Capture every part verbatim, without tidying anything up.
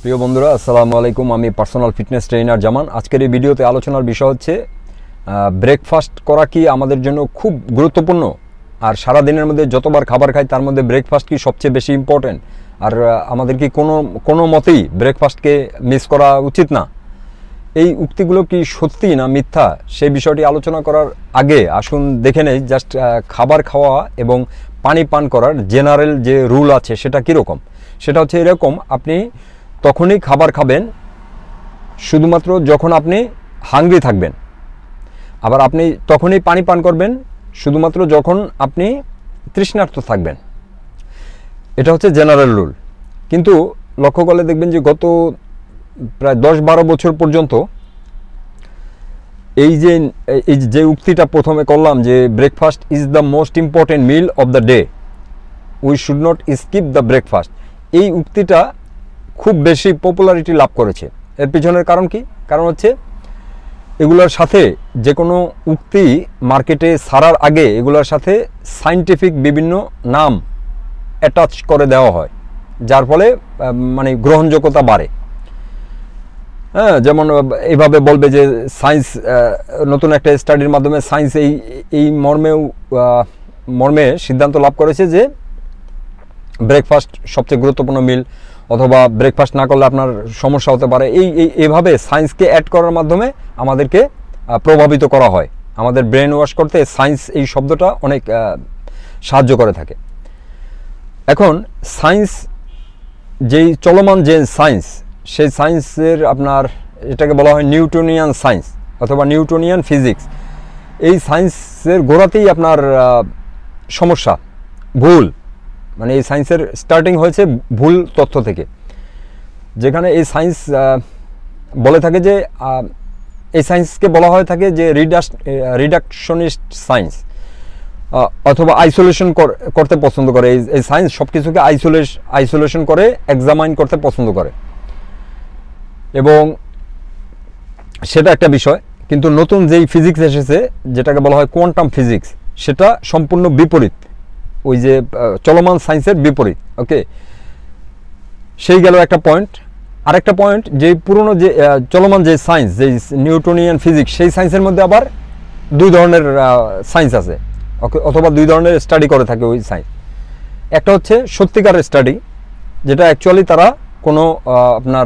প্রিয় বন্ধুরা, আসসালামু আলাইকুম। আমি পার্সোনাল ফিটনেস ট্রেনার জামান। আজকের এই ভিডিওতে আলোচনার বিষয় হচ্ছে ব্রেকফাস্ট করা কি আমাদের জন্য খুব গুরুত্বপূর্ণ, আর সারা দিনের মধ্যে যতবার খাবার খাই তার মধ্যে ব্রেকফাস্ট কি সবচেয়ে বেশি ইম্পর্টেন্ট, আর আমাদের কি কোনো কোনো মতেই ব্রেকফাস্টকে মিস করা উচিত না। এই উক্তিগুলো কি সত্যি না মিথ্যা, সেই বিষয়টি আলোচনা করার আগে আসুন দেখে নেই জাস্ট খাবার খাওয়া এবং পানি পান করার জেনারেল যে রুল আছে সেটা কীরকম। সেটা হচ্ছে এরকম, আপনি তখনই খাবার খাবেন শুধুমাত্র যখন আপনি হাংরি থাকবেন, আবার আপনি তখনই পানি পান করবেন শুধুমাত্র যখন আপনি তৃষ্ণার্ত থাকবেন। এটা হচ্ছে জেনারেল রুল। কিন্তু লক্ষ্য করলে দেখবেন যে গত প্রায় দশ বারো বছর পর্যন্ত এই যে এই যে উক্তিটা প্রথমে করলাম যে breakfast is the most important meal of the day, we should not skip the breakfast, এই উক্তিটা খুব বেশি পপুলারিটি লাভ করেছে। এর পিছনের কারণ কি? কারণ হচ্ছে এগুলোর সাথে যে কোনো উক্তি মার্কেটে ছাড়ার আগে এগুলোর সাথে সায়েন্টিফিক বিভিন্ন নাম অ্যাটাচ করে দেওয়া হয়, যার ফলে মানে গ্রহণযোগ্যতা বাড়ে। হ্যাঁ, যেমন এইভাবে বলবে যে সায়েন্স, নতুন একটা স্টাডির মাধ্যমে সায়েন্স এই এই মর্মেও মর্মে সিদ্ধান্ত লাভ করেছে যে ব্রেকফাস্ট সবচেয়ে গুরুত্বপূর্ণ মিল, অথবা ব্রেকফাস্ট না করলে আপনার সমস্যা হতে পারে। এই এইভাবে সায়েন্সকে অ্যাড করার মাধ্যমে আমাদেরকে প্রভাবিত করা হয়। আমাদের ব্রেন ওয়াশ করতে সায়েন্স এই শব্দটা অনেক সাহায্য করে থাকে। এখন সায়েন্স যেই চলমান যে সায়েন্স, সেই সায়েন্সের আপনার এটাকে বলা হয় নিউটনিয়ান সায়েন্স অথবা নিউটনিয়ান ফিজিক্স। এই সায়েন্সের গোড়াতেই আপনার সমস্যা, ভুল, মানে এই সায়েন্সের স্টার্টিং হয়েছে ভুল তথ্য থেকে, যেখানে এই সায়েন্স বলে থাকে যে এই সায়েন্সকে বলা হয়ে থাকে যে রিডাস রিডাকশনিস্ট সায়েন্স অথবা আইসোলেশন করতে পছন্দ করে। এই এই সায়েন্স সব কিছুকে আইসোলেশ আইসোলেশন করে এক্সামাইন করতে পছন্দ করে, এবং সেটা একটা বিষয়। কিন্তু নতুন যেই ফিজিক্স এসেছে যেটাকে বলা হয় কোয়ান্টাম ফিজিক্স, সেটা সম্পূর্ণ বিপরীত, ওই যে চলমান সায়েন্সের বিপরীত। ওকে, সেই গেল একটা পয়েন্ট। আরেকটা পয়েন্ট, যে পুরনো যে চলমান যে সায়েন্স, যে নিউটনিয়ান ফিজিক্স, সেই সায়েন্সের মধ্যে আবার দুই ধরনের সায়েন্স আছে, অথবা দুই ধরনের স্টাডি করে থাকে ওই সায়েন্স। একটা হচ্ছে সত্যিকারের স্টাডি, যেটা অ্যাকচুয়ালি তারা কোনো আপনার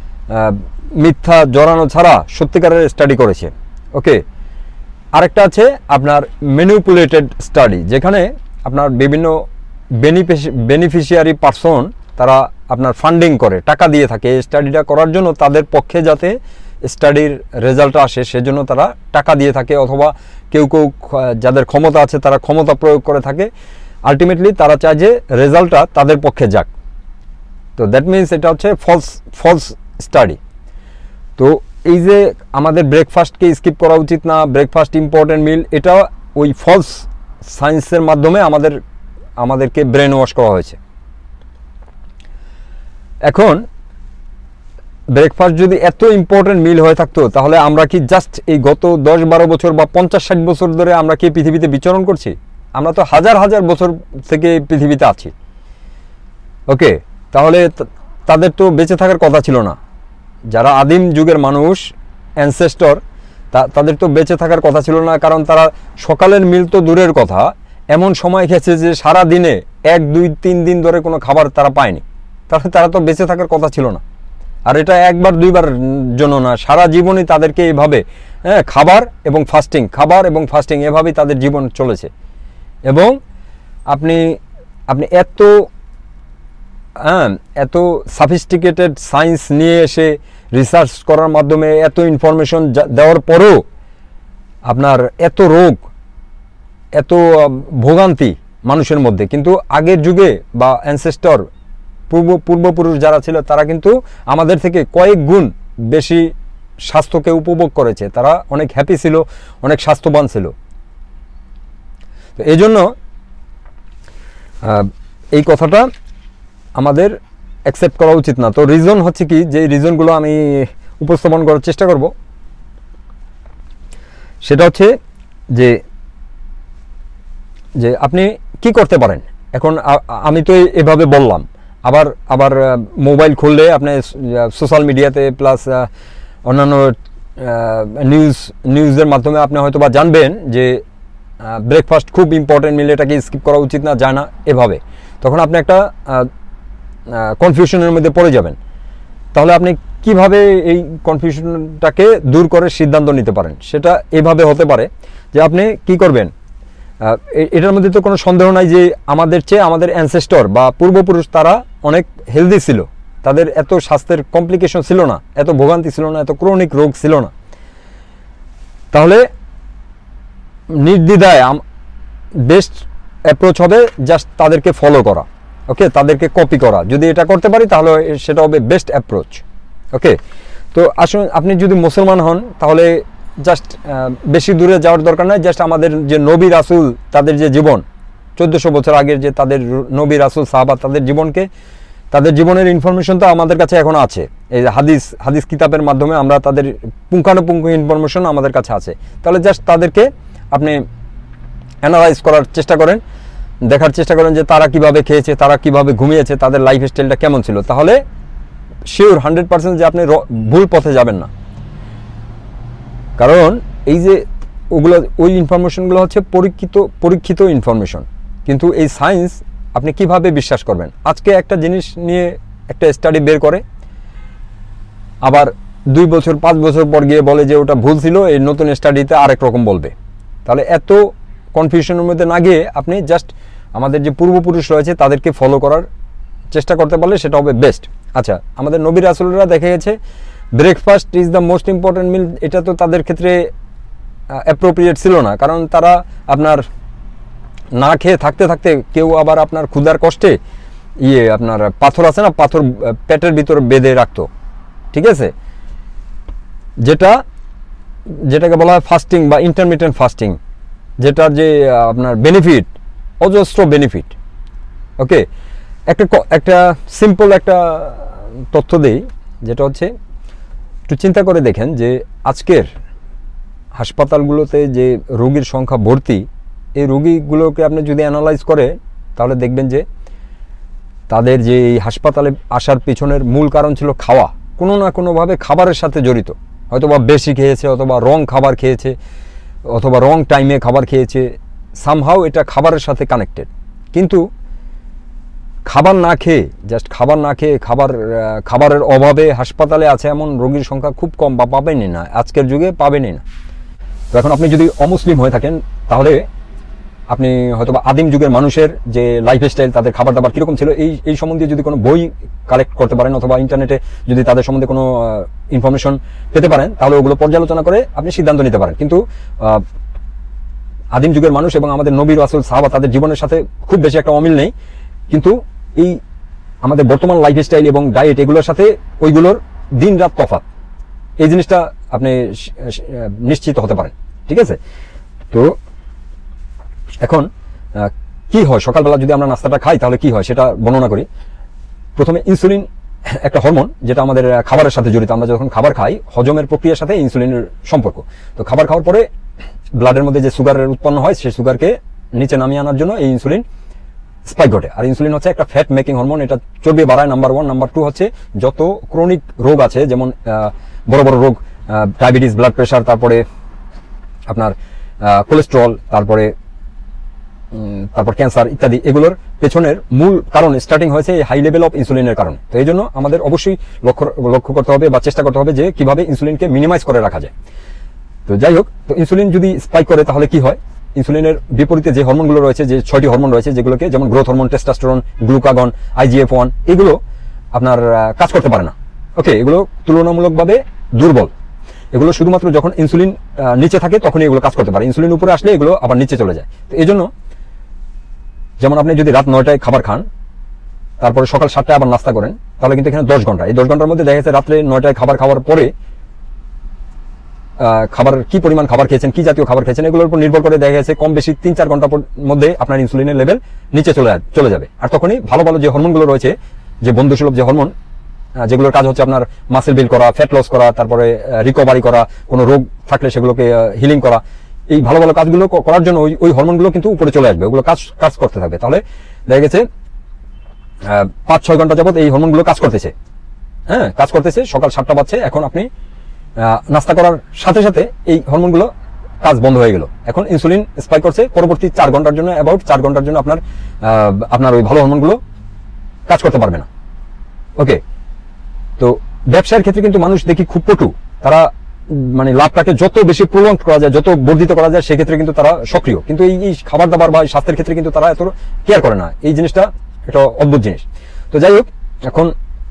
মিথ্যা জড়ানো ছাড়া সত্যিকারের স্টাডি করেছে। ওকে, আরেকটা আছে আপনার ম্যানিপুলেটেড স্টাডি, যেখানে আপনার বিভিন্ন বেনিফিশিয়ারি পারসন তারা আপনার ফান্ডিং করে, টাকা দিয়ে থাকে এই স্টাডিটা করার জন্য, তাদের পক্ষে যাতে স্টাডির রেজাল্ট আসে সেজন্য তারা টাকা দিয়ে থাকে, অথবা কেউ কেউ যাদের ক্ষমতা আছে তারা ক্ষমতা প্রয়োগ করে থাকে। আলটিমেটলি তারা চায় যে রেজাল্টটা তাদের পক্ষে যাক। তো দ্যাট মিনস এটা হচ্ছে ফলস ফলস স্টাডি। তো এই যে আমাদের ব্রেকফাস্টকে স্কিপ করা উচিত না, ব্রেকফাস্ট ইম্পর্টেন্ট মিল, এটা ওই ফলস সায়েন্সের মাধ্যমে আমাদের আমাদেরকে ব্রেন ওয়াশ করা হয়েছে। এখন ব্রেকফাস্ট যদি এত ইম্পর্টেন্ট মিল হয়ে থাকতো, তাহলে আমরা কি জাস্ট এই গত দশ বারো বছর বা পঞ্চাশ ষাট বছর ধরে আমরা কি পৃথিবীতে বিচরণ করছি? আমরা তো হাজার হাজার বছর থেকে পৃথিবীতে আছি। ওকে, তাহলে তাদের তো বেঁচে থাকার কথা ছিল না। যারা আদিম যুগের মানুষ, অ্যানসেস্টর, তাদের তো বেঁচে থাকার কথা ছিল না, কারণ তারা সকালের মিল তো দূরের কথা, এমন সময় খেয়েছে যে সারা দিনে এক দুই তিন দিন ধরে কোনো খাবার তারা পায়নি। তাহলে তারা তো বেঁচে থাকার কথা ছিল না। আর এটা একবার দুইবার জন্য না, সারা জীবনই তাদেরকে এইভাবে হ্যাঁ খাবার এবং ফাস্টিং, খাবার এবং ফাস্টিং এভাবেই তাদের জীবন চলেছে। এবং আপনি আপনি এত হ্যাঁ এত সাফিস্টিকেটেড সায়েন্স নিয়ে এসে রিসার্চ করার মাধ্যমে এত ইনফরমেশন দেওয়ার পরেও আপনার এত রোগ, এত ভোগান্তি মানুষের মধ্যে। কিন্তু আগের যুগে বা অ্যানসেস্টর পূর্ব পূর্বপুরুষ যারা ছিল তারা কিন্তু আমাদের থেকে কয়েক গুণ বেশি স্বাস্থ্যকে উপভোগ করেছে, তারা অনেক হ্যাপি ছিল, অনেক স্বাস্থ্যবান ছিল। তো এই জন্য এই কথাটা আমাদের অ্যাকসেপ্ট করা উচিত না। তো রিজন হচ্ছে কি, যে রিজনগুলো আমি উপস্থাপন করার চেষ্টা করব, সেটা হচ্ছে যে যে আপনি কি করতে পারেন। এখন আমি তো এভাবে বললাম, আবার আবার মোবাইল খুললে আপনি সোশ্যাল মিডিয়াতে প্লাস অন্যান্য নিউজ নিউজের মাধ্যমে আপনি হয়তো বা জানবেন যে ব্রেকফাস্ট খুব ইম্পর্টেন্ট মিল, এটাকে স্কিপ করা উচিত না, যায় না এভাবে, তখন আপনি একটা কনফিউশনের মধ্যে পড়ে যাবেন। তাহলে আপনি কিভাবে এই কনফিউশনটাকে দূর করে সিদ্ধান্ত নিতে পারেন, সেটা এভাবে হতে পারে যে আপনি কি করবেন। এটার মধ্যে তো কোনো সন্দেহ নাই যে আমাদের চেয়ে আমাদের অ্যানসেস্টর বা পূর্বপুরুষ তারা অনেক হেলদি ছিল, তাদের এত স্বাস্থ্যের কমপ্লিকেশন ছিল না, এত ভোগান্তি ছিল না, এত ক্রনিক রোগ ছিল না। তাহলে নির্দ্বিধায় বেস্ট অ্যাপ্রোচ হবে জাস্ট তাদেরকে ফলো করা, ওকে, তাদেরকে কপি করা। যদি এটা করতে পারি তাহলে সেটা হবে বেস্ট অ্যাপ্রোচ, ওকে। তো আসুন, আপনি যদি মুসলমান হন তাহলে জাস্ট বেশি দূরে যাওয়ার দরকার নয়, জাস্ট আমাদের যে নবী রাসূল তাদের যে জীবন, চোদ্দোশো বছর আগের যে তাদের নবী রাসূল সাহাবা তাদের জীবনকে, তাদের জীবনের ইনফরমেশন তো আমাদের কাছে এখন আছে, এই হাদিস হাদিস কিতাবের মাধ্যমে আমরা তাদের পুঙ্খানুপুঙ্খ ইনফরমেশন আমাদের কাছে আছে। তাহলে জাস্ট তাদেরকে আপনি অ্যানালাইজ করার চেষ্টা করেন, দেখার চেষ্টা করেন যে তারা কিভাবে খেয়েছে, তারা কিভাবে ঘুমিয়েছে, তাদের লাইফ স্টাইলটা কেমন ছিল। তাহলে শিওর হান্ড্রেড পার্সেন্ট যে আপনি ভুল পথে যাবেন না। কারণ এই যে ওগুলো ওই ইনফরমেশনগুলো হচ্ছে পরীক্ষিত পরীক্ষিত ইনফরমেশন, কিন্তু এই সায়েন্স আপনি কিভাবে বিশ্বাস করবেন। আজকে একটা জিনিস নিয়ে একটা স্টাডি বের করে, আবার দুই বছর পাঁচ বছর পর গিয়ে বলে যে ওটা ভুল ছিল, এই নতুন স্টাডিতে আরেক রকম বলবে। তাহলে এত কনফিউশনের মধ্যে না গিয়ে আপনি জাস্ট আমাদের যে পূর্বপুরুষ রয়েছে তাদেরকে ফলো করার চেষ্টা করতে পারলে সেটা হবে বেস্ট। আচ্ছা, আমাদের নবী রাসূলরা দেখে গেছে breakfast is the most important meal, এটা তো তাদের ক্ষেত্রে অ্যাপ্রোপ্রিয়েট ছিল না, কারণ তারা আপনার না খেয়ে থাকতে থাকতে কেউ আবার আপনার ক্ষুধার কষ্টে ইয়ে আপনার পাথর আছে না, পাথর পেটের ভিতর বেঁধে রাখতো, ঠিক আছে, যেটা যেটাকে বলা হয় ফাস্টিং বা ইন্টারমিটেন্ট ফাস্টিং, যেটার যে আপনার বেনিফিট, অজস্র বেনিফিট, ওকে। একটা একটা সিম্পল একটা তথ্য দেই, যেটা হচ্ছে একটু চিন্তা করে দেখেন যে আজকের হাসপাতালগুলোতে যে রোগীর সংখ্যা ভর্তি, এই রোগীগুলোকে আপনি যদি অ্যানালাইজ করে তাহলে দেখবেন যে তাদের যে এই হাসপাতালে আসার পিছনের মূল কারণ ছিল খাওয়া, কোনো না কোনোভাবে খাবারের সাথে জড়িত, হয়তোবা বেশি খেয়েছে, অথবা রং খাবার খেয়েছে, অথবা রং টাইমে খাবার খেয়েছে, সামহাও এটা খাবারের সাথে কানেক্টেড। কিন্তু খাবার না খেয়ে জাস্ট খাবার না খেয়ে খাবার খাবারের অভাবে হাসপাতালে আছে এমন রোগীর সংখ্যা খুব কম, বা পাবেনই না, আজকের যুগে পাবেনই না। তো এখন আপনি যদি অমুসলিম হয়ে থাকেন তাহলে আপনি হয়তো বা আদিম যুগের মানুষের যে লাইফস্টাইল, তাদের খাবার দাবার কীরকম ছিল, এই এই সম্বন্ধে যদি কোনো বই কালেক্ট করতে পারেন, অথবা ইন্টারনেটে যদি তাদের সম্বন্ধে কোনো ইনফরমেশন পেতে পারেন, তাহলে ওগুলো পর্যালোচনা করে আপনি সিদ্ধান্ত নিতে পারেন। কিন্তু আদিম যুগের মানুষ এবং আমাদের নবী রাসূল সাহাবা তাদের জীবনের সাথে খুব বেশি একটা অমিল নেই, কিন্তু এই আমাদের বর্তমান লাইফস্টাইল এবং ডায়েট এগুলোর সাথে ওইগুলোর দিন রাত তফাৎ, এই জিনিসটা আপনি নিশ্চিত হতে পারেন, ঠিক আছে। তো এখন কি হয়, সকালবেলা যদি আমরা নাস্তাটা খাই তাহলে কি হয় সেটা বর্ণনা করি। প্রথমে ইনসুলিন একটা হরমোন, যেটা আমাদের খাবারের সাথে জড়িত। আমরা যখন খাবার খাই, হজমের প্রক্রিয়ার সাথে ইনসুলিনের সম্পর্ক। তো খাবার খাওয়ার পরে ব্লাডের মধ্যে যে সুগারের উৎপন্ন হয়, সেই সুগারকে নিচে নামিয়ে আনার জন্য এই ইনসুলিন স্পাইক ঘটে। আর ইনসুলিন হচ্ছে একটা ফ্যাট মেকিং হরমোন, এটা চর্বি বাড়ায়, নাম্বার ওয়ান। নাম্বার টু হচ্ছে যত ক্রনিক রোগ আছে, যেমন বড় বড় রোগ, ডায়াবেটিস, ব্লাড প্রেশার, তারপরে আপনার কোলেস্ট্রল, তারপরে তারপর ক্যান্সার ইত্যাদি, এগুলোর পেছনের মূল কারণ স্টার্টিং হয়েছে হাই লেভেল অফ ইনসুলিনের কারণে। তো এই জন্য আমাদের অবশ্যই লক্ষ্য লক্ষ্য করতে হবে বা চেষ্টা করতে হবে যে কিভাবে ইনসুলিনকে মিনিমাইজ করে রাখা যায়। তো যাই হোক, তো ইনসুলিন যদি স্পাইক করে তাহলে কি হয়, ইনসুলিনের বিপরীতে যে হরমোনগুলো রয়েছে, যে ছয়টি হরমোন রয়েছে, যেগুলোকে যেমন growth hormone, testosterone, glucagon, IGF one, এগুলো আপনার কাজ করতে পারে না, ওকে। এগুলো তুলনামূলকভাবে দুর্বল। এগুলো শুধুমাত্র যখন ইনসুলিন নিচে থাকে তখনই এগুলো কাজ করতে পারে, ইনসুলিন উপরে আসলে এগুলো আবার নিচে চলে যায়। তো এই জন্য যেমন আপনি যদি রাত নয়টায় খাবার খান, তারপরে সকাল সাতটায় আবার নাস্তা করেন, তাহলে কিন্তু এখানে দশ ঘন্টা, এই দশ ঘন্টার মধ্যে দেখা যাচ্ছে রাত্রে নয়টায় খাবার খাওয়ার পরে খাবার কি পরিমাণ খাবার খেয়েছেন, কি জাতীয় খাবার খেয়েছেন, এগুলোর উপর নির্ভর করে দেখা গেছে কম বেশি তিন চার ঘন্টার মধ্যে আপনার ইনসুলিনের লেভেল নিচে চলে চলে যাবে। আর তখনই ভালো ভালো যে হরমোনগুলো রয়েছে, যে বন্ধুসুলভ যে হরমোন, যেগুলোর কাজ হচ্ছে আপনার মাসেল বিল্ড করা, ফ্যাট লস করা, তারপরে রিকভারি করা, কোনো রোগ থাকলে সেগুলোকে হিলিং করা, এই ভালো ভালো কাজগুলো করার জন্য ওই ওই হরমোনগুলো কিন্তু উপরে চলে আসবে, ওগুলো কাজ কাজ করতে থাকবে। তাহলে দেখা গেছে পাঁচ ছয় ঘন্টা যাবত এই হরমোনগুলো কাজ করতেছে, হ্যাঁ কাজ করতেছে। সকাল সাতটা বাজছে, এখন আপনি নাস্তা করার সাথে সাথে এই হরমোনগুলো কাজ বন্ধ হয়ে গেল। এখন ইনসুলিন স্পাইক করছে, পরবর্তী চার ঘন্টার জন্য অ্যাবাউট চার ঘন্টার জন্য আপনার আপনার ওই ভালো হরমোনগুলো কাজ করতে পারবে না। ওকে, তো ব্যবসার ক্ষেত্রে কিন্তু মানুষ দেখি খুব পটু, তারা মানে লাভটাকে যত বেশি প্রলং করা যায়, যত বর্ধিত করা যায়, সেক্ষেত্রে কিন্তু তারা সক্রিয়, কিন্তু এই খাবার দাবার বা স্বাস্থ্যের ক্ষেত্রে কিন্তু তারা এত কেয়ার করে না। এই জিনিসটা একটা অদ্ভুত জিনিস। তো যাই হোক, এখন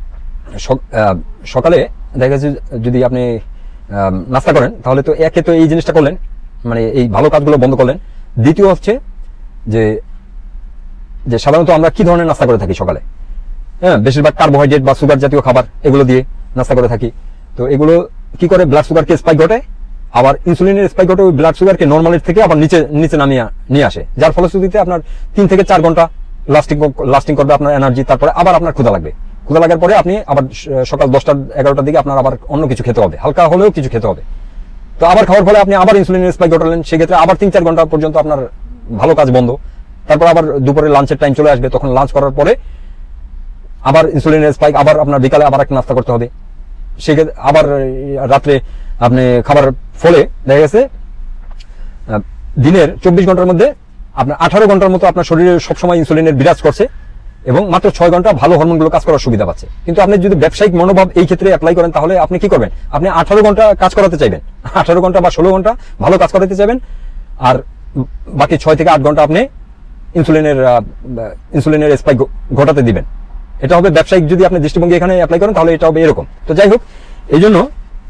সকালে দেখা যাচ্ছে যদি আপনি নাস্তা করেন, তাহলে তো একে তো এই জিনিসটা করলেন, মানে এই ভালো কাজগুলো বন্ধ করলেন। দ্বিতীয় হচ্ছে যে যে সাধারণত আমরা কি ধরনের নাস্তা করে থাকি সকালে, হ্যাঁ বেশিরভাগ কার্বোহাইড্রেট বা সুগার জাতীয় খাবার এগুলো দিয়ে নাস্তা করে থাকি। তো এগুলো কি করে, ব্লাড সুগারকে স্পাইক ঘটায়, আবার ইনসুলিনের স্পাইক ঘটে ওই ব্লাড সুগারকে নর্মালের থেকে আবার নিচে নিচে নামিয়ে নিয়ে আসে, যার ফলশ্রুতিতে আপনার তিন থেকে চার ঘন্টা লাস্টিং লাস্টিং করবে আপনার এনার্জি। তারপরে আবার আপনার ক্ষুধা লাগবে, ক্ষুধা লাগার পরে আপনি আবার সকাল দশটা এগারোটার দিকে আপনার আবার অন্য কিছু খেতে হবে, হালকা হলেও কিছু খেতে হবে। তো আবার খাওয়ার ফলে আপনি আবার ইনসুলিনের স্পাইক ঘটালেন, সেক্ষেত্রে আবার তিন চার ঘন্টা পর্যন্ত আপনার ভালো কাজ বন্ধ। তারপর আবার দুপুরে লাঞ্চের টাইম চলে আসবে, তখন লাঞ্চ করার পরে আবার ইনসুলিনের স্পাইক, আবার আপনার বিকালে আবার একটা নাস্তা করতে হবে, সেক্ষেত্রে আবার রাত্রে আপনি খাবার ফলে দেখা গেছে দিনের চব্বিশ ঘন্টার মধ্যে আপনার আঠারো ঘন্টার মতো আপনার শরীরে সবসময় ইনসুলিনের বিরাজ করছে এবং মাত্র ছয় ঘন্টা ভালো হরমোনগুলো কাজ করার সুবিধা পাচ্ছে। কিন্তু আপনি যদি ব্যবসায়িক মনোভাব এই ক্ষেত্রে অ্যাপ্লাই করেন, তাহলে আপনি কি করবেন, আপনি আঠারো ঘন্টা কাজ করাতে চাইবেন, আঠারো ঘন্টা বা ষোলো ঘন্টা ভালো কাজ করাতে চাইবেন, আর বাকি ছয় থেকে আট ঘন্টা আপনি ইনসুলিনের ইনসুলিনের স্পাইক ঘটাতে দিবেন। এটা হবে ব্যবসায়িক, যদি আপনি দৃষ্টিভঙ্গি এখানে অ্যাপ্লাই করেন তাহলে এটা হবে এরকম। তো যাই হোক, এই জন্য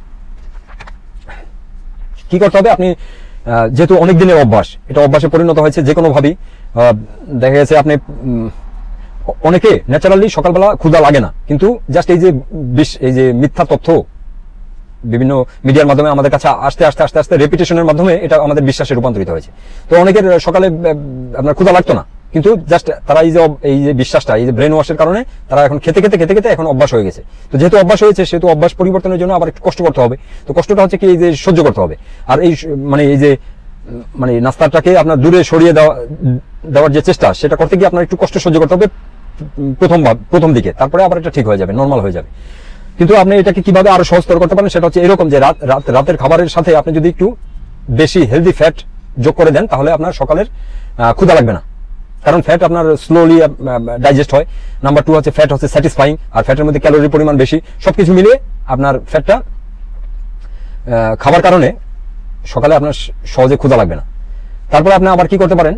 কি করতে হবে, আপনি যেহেতু অনেক দিনের অভ্যাস, এটা অভ্যাসে পরিণত হয়েছে যে কোনো ভাবেই, দেখা গেছে আপনি অনেকে ন্যাচারালি সকালবেলা ক্ষুধা লাগে না, কিন্তু জাস্ট এই যে এই যে মিথ্যা তথ্য বিভিন্ন মিডিয়ার মাধ্যমে আমাদের কাছে আস্তে আস্তে আস্তে আস্তে রেপিটেশনের মাধ্যমে এটা আমাদের বিশ্বাসে রূপান্তরিত হয়েছে। তো অনেকের সকালে আপনার ক্ষুধা লাগতো না, কিন্তু জাস্ট তারা এই যে এই যে বিশ্বাসটা, এই যে ব্রেন ওয়াশের কারণে তারা এখন খেতে খেতে খেতে খেতে এখন অভ্যাস হয়ে গেছে। তো যেহেতু অভ্যাস হয়েছে, সেহেতু অভ্যাস পরিবর্তনের জন্য আবার একটু কষ্ট করতে হবে। তো কষ্টটা হচ্ছে কি, এই যে সহ্য করতে হবে। আর এই মানে এই যে মানে নাস্তাটাকে আপনার দূরে সরিয়ে দেওয়া দেওয়ার যে চেষ্টা, সেটা করতে গিয়ে আপনার একটু কষ্ট সহ্য করতে হবে প্রথম প্রথম দিকে, তারপরে আবার এটা ঠিক হয়ে যাবে, নর্মাল হয়ে যাবে। কিন্তু আপনি এটাকে কিভাবে আরো সহজতর করতে পারেন, সেটা হচ্ছে এরকম যে রাত রাতের খাবারের সাথে আপনি যদি একটু বেশি হেলদি ফ্যাট যোগ করে দেন, তাহলে আপনার সকালের ক্ষুধা লাগবে না, কারণ ফ্যাট আপনার স্লোলি ডাইজেস্ট হয়। নাম্বার টু হচ্ছে ফ্যাট হচ্ছে স্যাটিসফাইং, আর ফ্যাটের মধ্যে ক্যালোরির পরিমাণ বেশি। সবকিছু মিলিয়ে আপনার ফ্যাটটা খাবার কারণে সকালে আপনার সহজে ক্ষুধা লাগবে না। তারপরে আপনি আবার কি করতে পারেন,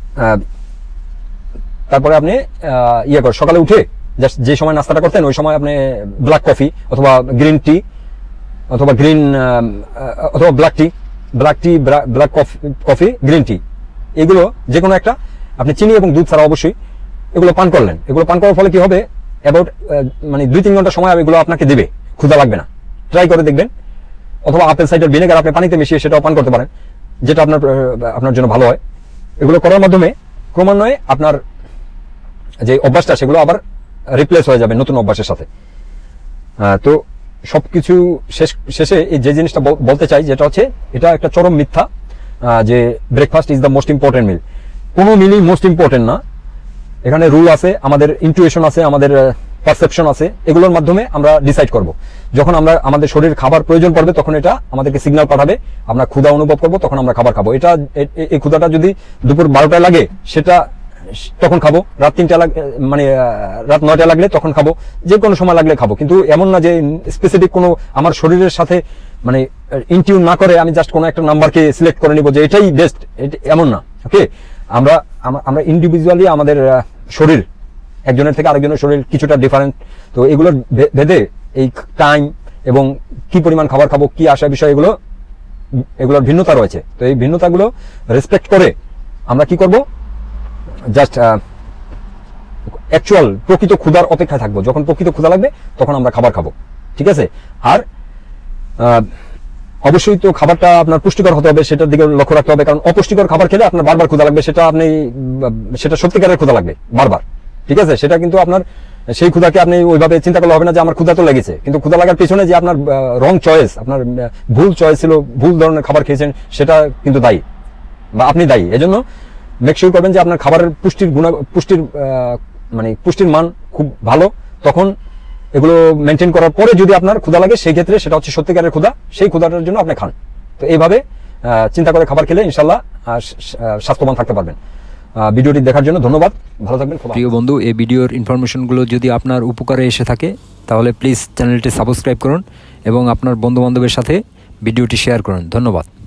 তারপরে আপনি ইয়ে করেন, সকালে উঠে জাস্ট যে সময় নাস্তাটা করতেন ওই সময় আপনি ব্ল্যাক কফি অথবা গ্রিন টি অথবা গ্রিন অথবা black tea black tea black coffee coffee green tea, এগুলো যে কোনো একটা আপনি চিনি এবং দুধ ছাড়া অবশ্যই এগুলো পান করলেন। এগুলো পান করার ফলে কি হবে, অ্যাবাউট মানে দুই তিন ঘন্টা সময় এগুলো আপনাকে দেবে, ক্ষুধা লাগবে না। ট্রাই করে দেখবেন। অথবা আপেল সাইডার ভিনেগার আপনি পানিতে মিশিয়ে সেটাও পান করতে পারেন, যেটা আপনার আপনার জন্য ভালো হয়। এগুলো করার মাধ্যমে ক্রমান্বয়ে আপনার যে অভ্যাসটা সেগুলো আবার রিপ্লেস হয়ে যাবে নতুন অভ্যাসের সাথে। তো সবকিছু শেষ শেষে এই যে জিনিসটা বলতে চাই, যেটা হচ্ছে এটা একটা চরম মিথ্যা যে breakfast is the most important meal. কোনো মিলই মোস্ট ইম্পর্টেন্ট না। এখানে রুল আছে, আমাদের ইনটুইশন আছে, আমাদের পারসেপশন আছে, এগুলোর মাধ্যমে আমরা ডিসাইড করব। যখন আমরা আমাদের শরীর খাবার প্রয়োজন পড়বে তখন এটা আমাদেরকে সিগন্যাল পাঠাবে, আমরা ক্ষুধা অনুভব করব, তখন আমরা খাবার খাবো। এটা এই ক্ষুধাটা যদি দুপুর বারোটায় লাগে সেটা তখন খাবো, রাত তিনটা মানে রাত নয়টা লাগলে তখন খাবো, যে কোনো সময় লাগলে খাবো। কিন্তু এমন না যে স্পেসিফিক কোনো আমার শরীরের সাথে মানে ইনটিউন না করে আমি জাস্ট কোনো একটা নাম্বারকে সিলেক্ট করে নিব যে এটাই বেস্ট, এমন না। ওকে, আমরা আমরা ইন্ডিভিজুয়ালি আমাদের শরীর একজনের থেকে আরেকজনের শরীর কিছুটা ডিফারেন্ট। তো এগুলোর ভেদে এই টাইম এবং কি পরিমাণ খাবার খাবো, কি আসা বিষয়, এগুলো এগুলোর ভিন্নতা রয়েছে। তো এই ভিন্নতাগুলো রেসপেক্ট করে আমরা কি করব, জাস্ট অ্যাকচুয়াল প্রকৃত ক্ষুধার অপেক্ষায় থাকবো। যখন প্রকৃত ক্ষুধা লাগবে তখন আমরা খাবার খাবো, ঠিক আছে? আর অবশ্যই তো খাবারটা আপনার পুষ্টিকর হতে হবে, সেটার দিকে লক্ষ্য রাখতে হবে। কারণ অপুষ্টিকর খাবার খেলে আপনার বারবার ক্ষুধা লাগবে, সেটা আপনি সেটা সত্যিকারের ক্ষুধা লাগবে বারবার, ঠিক আছে? সেটা কিন্তু আপনার সেই ক্ষুধাকে আপনি ওইভাবে চিন্তা করলে হবে না যে আমার ক্ষুধা তো লেগেছে। কিন্তু ক্ষুধা লাগার পেছনে যে আপনার রং চয়েস, আপনার ভুল চয়েস ছিল, ভুল ধরনের খাবার খেয়েছেন, সেটা কিন্তু দায়ী বা আপনি দায়ী। এজন্য মেক শিওর করবেন যে আপনার খাবারের পুষ্টির গুণ পুষ্টির মানে পুষ্টির মান খুব খুব ভালো। তখন এগুলো মেনটেন করার পরে যদি আপনার ক্ষুধা লাগে, সেই ক্ষেত্রে সেটা হচ্ছে সত্যিকারের ক্ষুধা, সেই ক্ষুধাটার জন্য আপনি খান। তো এইভাবে চিন্তা করে খাবার খেলে ইনশাল্লাহ স্বাস্থ্যবান থাকতে পারবেন। ভিডিওটি দেখার জন্য ধন্যবাদ, ভালো থাকবেন। প্রিয় বন্ধু, এই ভিডিওর ইনফরমেশনগুলো যদি আপনার উপকারে এসে থাকে তাহলে প্লিজ চ্যানেলটি সাবস্ক্রাইব করুন এবং আপনার বন্ধুবান্ধবের সাথে ভিডিওটি শেয়ার করুন। ধন্যবাদ।